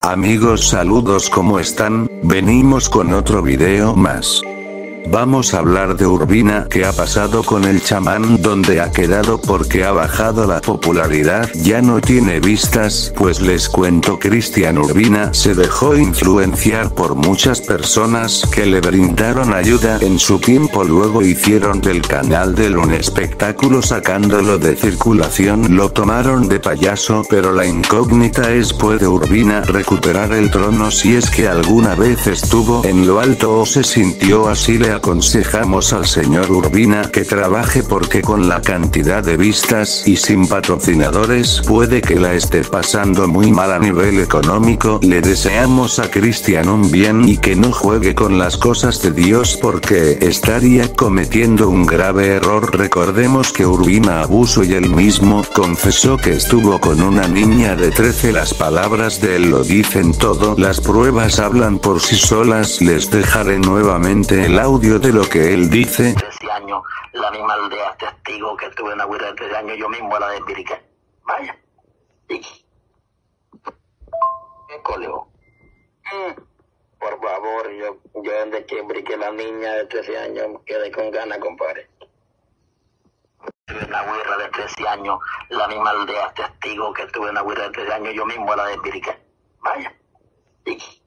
Amigos, saludos, ¿cómo están? Venimos con otro video más. Vamos a hablar de Urbina. ¿Qué ha pasado con el chamán? ¿Dónde ha quedado? Porque ha bajado la popularidad, ya no tiene vistas. Pues les cuento, Cristian Urbina se dejó influenciar por muchas personas que le brindaron ayuda en su tiempo, luego hicieron del canal de él un espectáculo sacándolo de circulación, lo tomaron de payaso, pero la incógnita es: ¿puede Urbina recuperar el trono si es que alguna vez estuvo en lo alto o se sintió así? Le aconsejamos al señor Urbina que trabaje, porque con la cantidad de vistas y sin patrocinadores puede que la esté pasando muy mal a nivel económico. Le deseamos a Cristian un bien y que no juegue con las cosas de Dios, porque estaría cometiendo un grave error. Recordemos que Urbina abusó y él mismo confesó que estuvo con una niña de 13. Las palabras de él lo dicen todo, las pruebas hablan por sí solas. Les dejaré nuevamente el audio de lo que él dice. 13 años, la misma aldea testigo que estuve en Agüera de 13 años, yo mismo la desvirgué. Vaya. ¿Y qué coleo? Por favor, yo desde que briqué la niña de 13 años quedé con ganas, compadre. Estuve en Agüera de 13 años, la misma aldea testigo que estuve en Agüera de 13 años, yo mismo la desvirgué. Vaya. ¿Y